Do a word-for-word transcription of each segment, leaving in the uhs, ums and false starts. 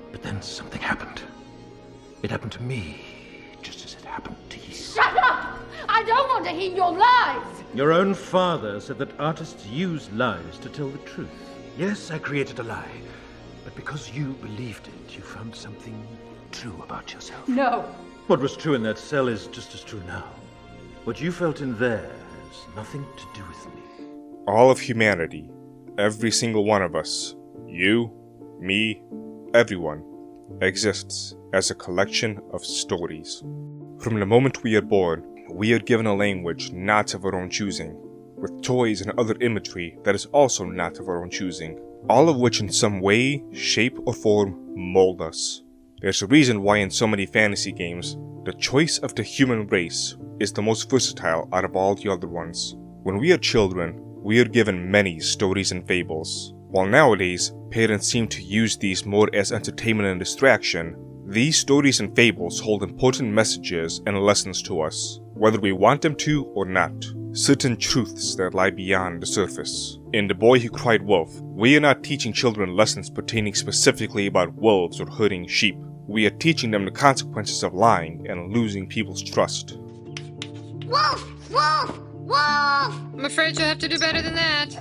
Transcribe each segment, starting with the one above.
But then something happened. It happened to me, just as it happened to you. Shut up! I don't want to hear your lies! Your own father said that artists use lies to tell the truth. Yes, I created a lie. But because you believed it, you found something true about yourself. No. What was true in that cell is just as true now. What you felt in there has nothing to do with me. All of humanity, every single one of us, you, me, everyone, exists as a collection of stories. From the moment we are born, we are given a language not of our own choosing, with toys and other imagery that is also not of our own choosing, all of which in some way, shape, or form mold us. There's a reason why in so many fantasy games, the choice of the human race is the most versatile out of all the other ones. When we are children, we are given many stories and fables. While nowadays, parents seem to use these more as entertainment and distraction, these stories and fables hold important messages and lessons to us, whether we want them to or not. Certain truths that lie beyond the surface. In The Boy Who Cried Wolf, we are not teaching children lessons pertaining specifically about wolves or herding sheep. We are teaching them the consequences of lying and losing people's trust. Wolf! Wolf! Wolf! I'm afraid you'll have to do better than that.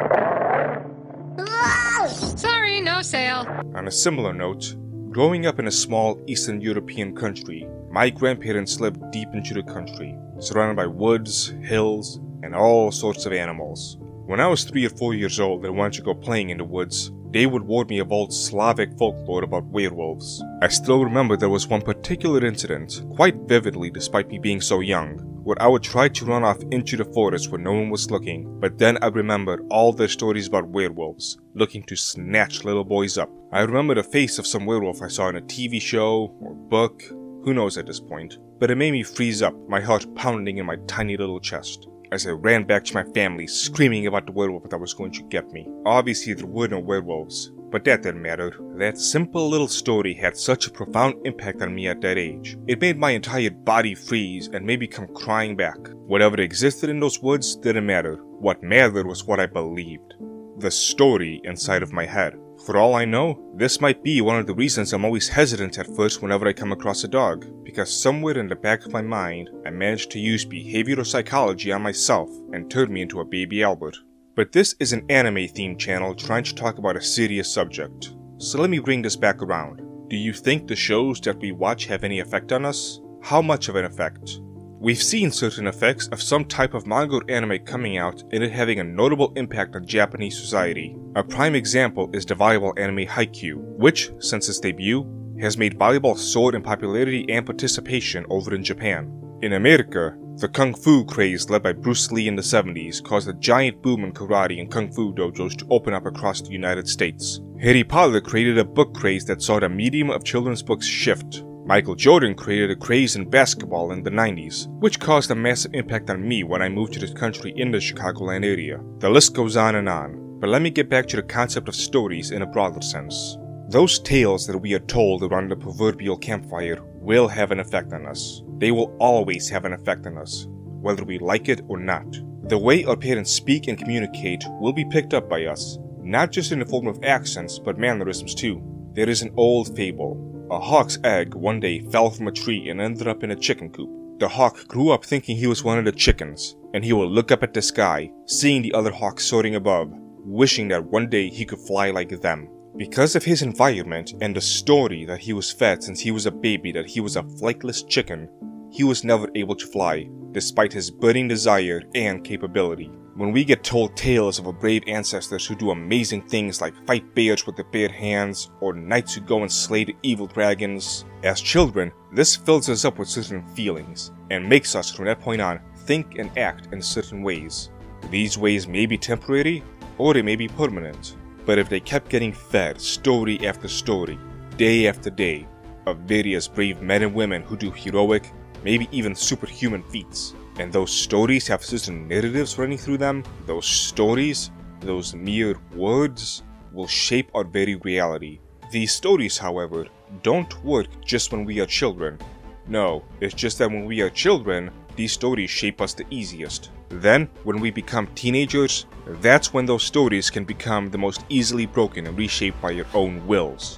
Wolf! Sorry, no sale. On a similar note, growing up in a small Eastern European country, my grandparents lived deep into the country, surrounded by woods, hills, and all sorts of animals. When I was three or four years old and wanted to go playing in the woods, they would warn me of old Slavic folklore about werewolves. I still remember there was one particular incident, quite vividly despite me being so young, where I would try to run off into the forest where no one was looking, but then I remembered all their stories about werewolves, looking to snatch little boys up. I remember the face of some werewolf I saw in a T V show or book, who knows at this point, but it made me freeze up, my heart pounding in my tiny little chest, as I ran back to my family screaming about the werewolf that was going to get me. Obviously there were no werewolves, but that didn't matter. That simple little story had such a profound impact on me at that age. It made my entire body freeze and made me come crying back. Whatever existed in those woods didn't matter. What mattered was what I believed. The story inside of my head. For all I know, this might be one of the reasons I'm always hesitant at first whenever I come across a dog, because somewhere in the back of my mind, I managed to use behavioral psychology on myself and turned me into a baby Albert. But this is an anime-themed channel trying to talk about a serious subject, so let me bring this back around. Do you think the shows that we watch have any effect on us? How much of an effect? We've seen certain effects of some type of manga or anime coming out and it having a notable impact on Japanese society. A prime example is the volleyball anime Haikyuu, which, since its debut, has made volleyball soar in popularity and participation over in Japan. In America, the Kung Fu craze led by Bruce Lee in the seventies caused a giant boom in karate and Kung Fu dojos to open up across the United States. Harry Potter created a book craze that saw the medium of children's books shift. Michael Jordan created a craze in basketball in the nineties, which caused a massive impact on me when I moved to the country in the Chicagoland area. The list goes on and on, but let me get back to the concept of stories in a broader sense. Those tales that we are told around the proverbial campfire will have an effect on us. They will always have an effect on us, whether we like it or not. The way our parents speak and communicate will be picked up by us, not just in the form of accents, but mannerisms too. There is an old fable. A hawk's egg one day fell from a tree and ended up in a chicken coop. The hawk grew up thinking he was one of the chickens, and he would look up at the sky, seeing the other hawks soaring above, wishing that one day he could fly like them. Because of his environment and the story that he was fed since he was a baby that he was a flightless chicken, he was never able to fly, despite his burning desire and capability. When we get told tales of our brave ancestors who do amazing things like fight bears with their bare hands, or knights who go and slay the evil dragons, as children, this fills us up with certain feelings, and makes us from that point on think and act in certain ways. These ways may be temporary, or they may be permanent, but if they kept getting fed story after story, day after day, of various brave men and women who do heroic, maybe even superhuman feats, and those stories have certain narratives running through them, those stories, those mere words, will shape our very reality. These stories, however, don't work just when we are children. No, it's just that when we are children, these stories shape us the easiest. Then, when we become teenagers, that's when those stories can become the most easily broken and reshaped by your own wills.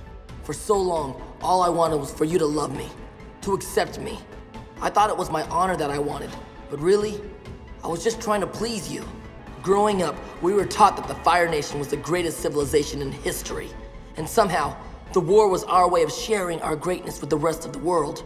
For so long, all I wanted was for you to love me, to accept me. I thought it was my honor that I wanted, but really, I was just trying to please you. Growing up, we were taught that the Fire Nation was the greatest civilization in history, and somehow, the war was our way of sharing our greatness with the rest of the world.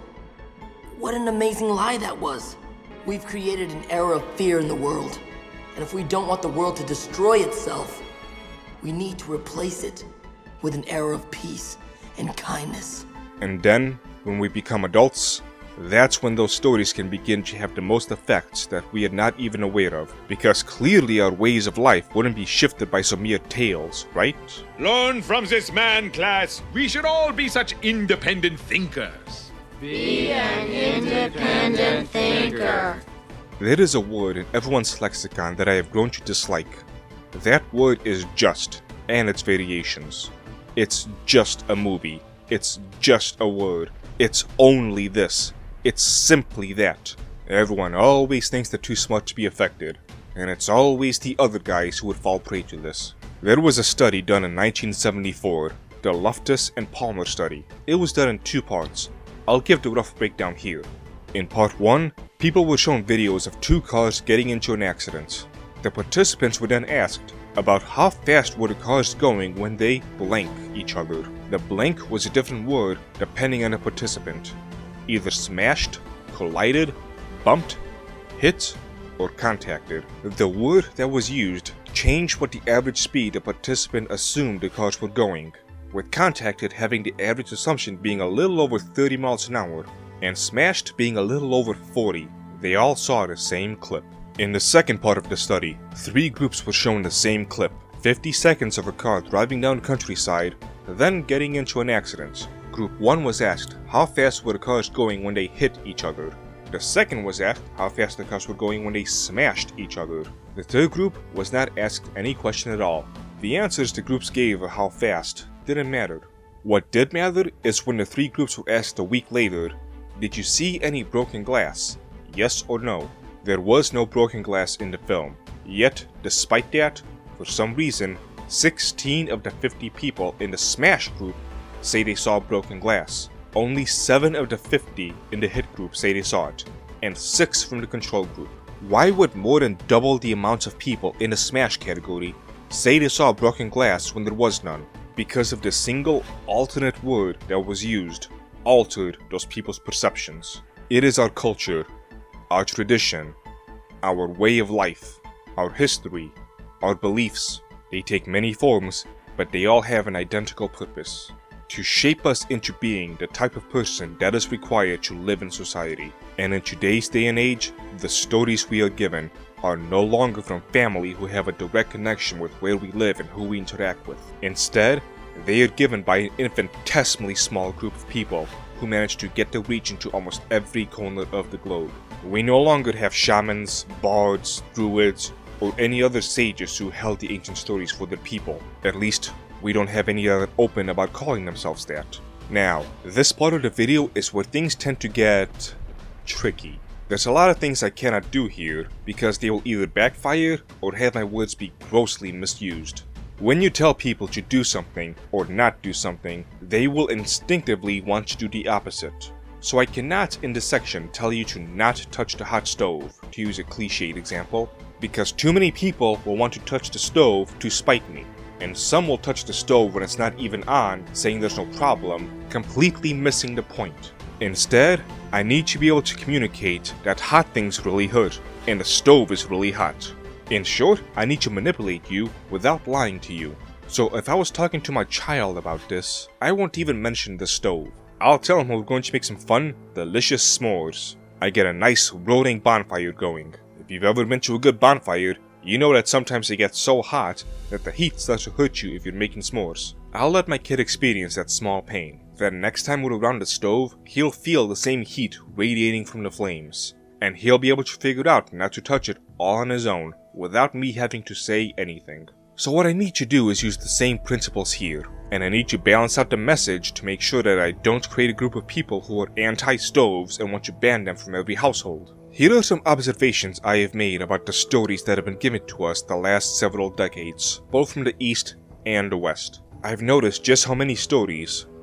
What an amazing lie that was. We've created an era of fear in the world, and if we don't want the world to destroy itself, we need to replace it with an era of peace and kindness. And then, when we become adults, that's when those stories can begin to have the most effects that we are not even aware of, because clearly our ways of life wouldn't be shifted by some mere tales, right? Learn from this man, class. We should all be such independent thinkers. Be an independent thinker. There is a word in everyone's lexicon that I have grown to dislike. That word is just, and its variations. It's just a movie. It's just a word. It's only this. It's simply that. Everyone always thinks they're too smart to be affected, and it's always the other guys who would fall prey to this. There was a study done in nineteen seventy-four, the Loftus and Palmer study. It was done in two parts. I'll give the rough breakdown here. In part one, people were shown videos of two cars getting into an accident. The participants were then asked about how fast were the cars going when they blank each other. The blank was a different word depending on the participant. Either smashed, collided, bumped, hit, or contacted. The word that was used changed what the average speed the participant assumed the cars were going, with contacted having the average assumption being a little over thirty miles an hour, and smashed being a little over forty. They all saw the same clip. In the second part of the study, three groups were shown the same clip, fifty seconds of a car driving down the countryside, then getting into an accident. Group one was asked how fast were the cars going when they hit each other. The second was asked how fast the cars were going when they smashed each other. The third group was not asked any question at all. The answers the groups gave of how fast didn't matter. What did matter is when the three groups were asked a week later, did you see any broken glass? Yes or no? There was no broken glass in the film. Yet, despite that, for some reason, sixteen of the fifty people in the Smash group say they saw broken glass. Only seven of the fifty in the hit group say they saw it, and six from the control group. Why would more than double the amount of people in the Smash category say they saw broken glass when there was none? Because of the single alternate word that was used, altered those people's perceptions. It is our culture, our tradition, our way of life, our history, our beliefs. They take many forms, but they all have an identical purpose: to shape us into being the type of person that is required to live in society. And in today's day and age, the stories we are given are no longer from family who have a direct connection with where we live and who we interact with. Instead, they are given by an infinitesimally small group of people who manage to get their reach into almost every corner of the globe. We no longer have shamans, bards, druids, or any other sages who held the ancient stories for their people. At least, we don't have any that are open about calling themselves that. Now, this part of the video is where things tend to get tricky. There's a lot of things I cannot do here because they will either backfire or have my words be grossly misused. When you tell people to do something or not do something, they will instinctively want to do the opposite. So I cannot in this section tell you to not touch the hot stove, to use a cliched example, because too many people will want to touch the stove to spite me. And some will touch the stove when it's not even on, saying there's no problem, completely missing the point. Instead, I need to be able to communicate that hot things really hurt, and the stove is really hot. In short, I need to manipulate you without lying to you. So if I was talking to my child about this, I won't even mention the stove. I'll tell him we're going to make some fun, delicious s'mores. I get a nice roaring bonfire going. If you've ever been to a good bonfire, you know that sometimes it gets so hot that the heat starts to hurt you if you're making s'mores. I'll let my kid experience that small pain. Then next time we're around the stove, he'll feel the same heat radiating from the flames. And he'll be able to figure out not to touch it all on his own, without me having to say anything. So what I need to do is use the same principles here, and I need to balance out the message to make sure that I don't create a group of people who are anti-stoves and want to ban them from every household. Here are some observations I have made about the stories that have been given to us the last several decades, both from the East and the West. I've noticed just how many stories,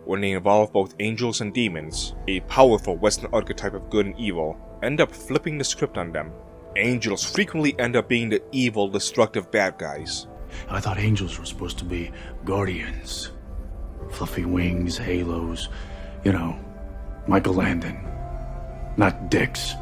when they involve both angels and demons, a powerful Western archetype of good and evil, end up flipping the script on them. Angels frequently end up being the evil, destructive bad guys. I thought angels were supposed to be guardians. Fluffy wings, halos, you know, Michael Landon. Not dicks.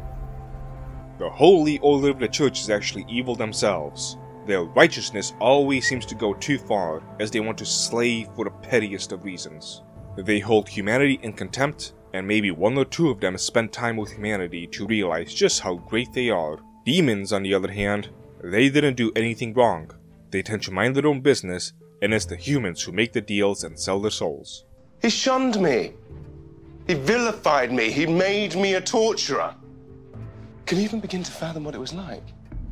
The holy order of the church is actually evil themselves. Their righteousness always seems to go too far, as they want to slay for the pettiest of reasons. They hold humanity in contempt, and maybe one or two of them spend time with humanity to realize just how great they are. Demons, on the other hand, they didn't do anything wrong. They tend to mind their own business, and it's the humans who make the deals and sell their souls. He shunned me. He vilified me. He made me a torturer. Can you even begin to fathom what it was like?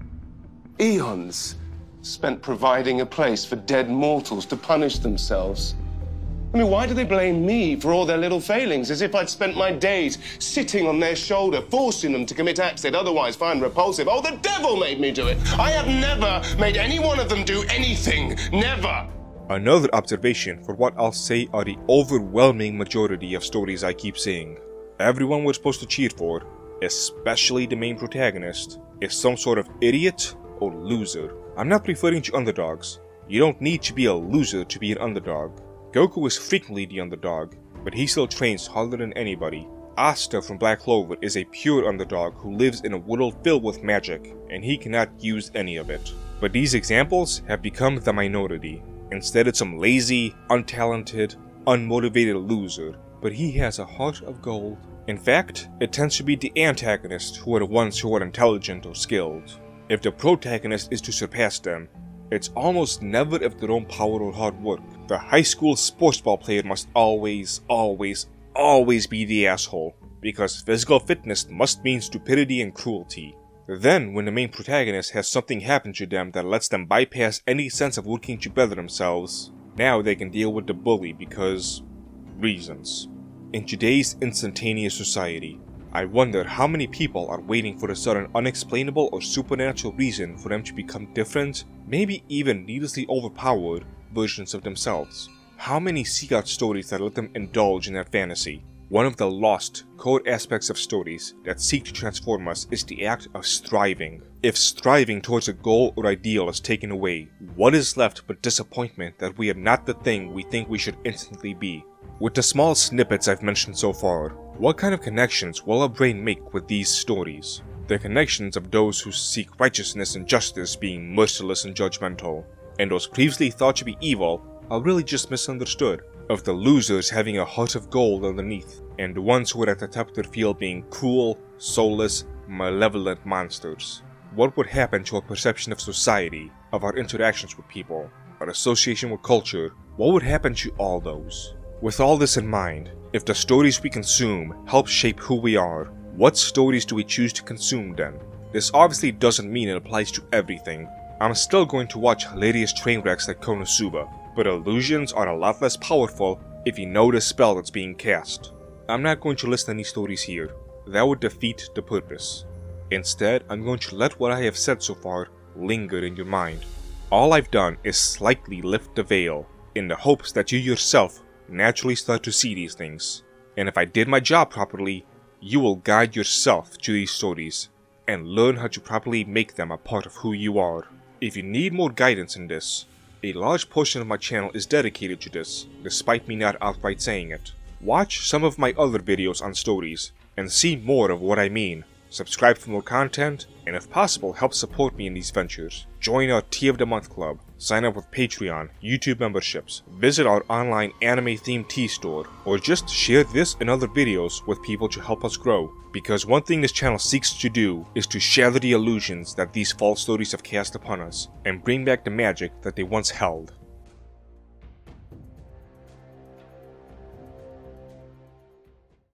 Eons spent providing a place for dead mortals to punish themselves. I mean, why do they blame me for all their little failings, as if I'd spent my days sitting on their shoulder, forcing them to commit acts they'd otherwise find repulsive? Oh, the devil made me do it! I have never made any one of them do anything. Never! Another observation for what I'll say are the overwhelming majority of stories I keep seeing. Everyone we're supposed to cheer for, especially the main protagonist, is some sort of idiot or loser. I'm not referring to underdogs. You don't need to be a loser to be an underdog. Goku is frequently the underdog, but he still trains harder than anybody. Asta from Black Clover is a pure underdog who lives in a world filled with magic, and he cannot use any of it. But these examples have become the minority. Instead, it's some lazy, untalented, unmotivated loser, but he has a heart of gold. In fact, it tends to be the antagonists who are the ones who are intelligent or skilled. If the protagonist is to surpass them, it's almost never of their own power or hard work. The high school sports ball player must always, always, always be the asshole, because physical fitness must mean stupidity and cruelty. Then, when the main protagonist has something happen to them that lets them bypass any sense of working to better themselves, now they can deal with the bully because... reasons. In today's instantaneous society, I wonder how many people are waiting for a sudden unexplainable or supernatural reason for them to become different, maybe even needlessly overpowered, versions of themselves. How many seek out stories that let them indulge in that fantasy? One of the lost, core aspects of stories that seek to transform us is the act of striving. If striving towards a goal or ideal is taken away, what is left but disappointment that we are not the thing we think we should instantly be? With the small snippets I've mentioned so far, what kind of connections will our brain make with these stories? The connections of those who seek righteousness and justice being merciless and judgmental, and those previously thought to be evil are really just misunderstood. Of the losers having a heart of gold underneath, and the ones who are at the top of their field being cruel, soulless, malevolent monsters. What would happen to our perception of society, of our interactions with people, our association with culture? What would happen to all those? With all this in mind, if the stories we consume help shape who we are, what stories do we choose to consume then? This obviously doesn't mean it applies to everything. I'm still going to watch hilarious train wrecks like Konosuba, but illusions are a lot less powerful if you know the spell that's being cast. I'm not going to list any stories here. That would defeat the purpose. Instead, I'm going to let what I have said so far linger in your mind. All I've done is slightly lift the veil, in the hopes that you yourself naturally start to see these things. And if I did my job properly, you will guide yourself to these stories, and learn how to properly make them a part of who you are. If you need more guidance in this, a large portion of my channel is dedicated to this, despite me not outright saying it. Watch some of my other videos on stories, and see more of what I mean. Subscribe for more content, and if possible help support me in these ventures. Join our Tea of the Month Club, sign up with Patreon, YouTube memberships, visit our online anime-themed tea store, or just share this and other videos with people to help us grow. Because one thing this channel seeks to do is to shatter the illusions that these false stories have cast upon us, and bring back the magic that they once held.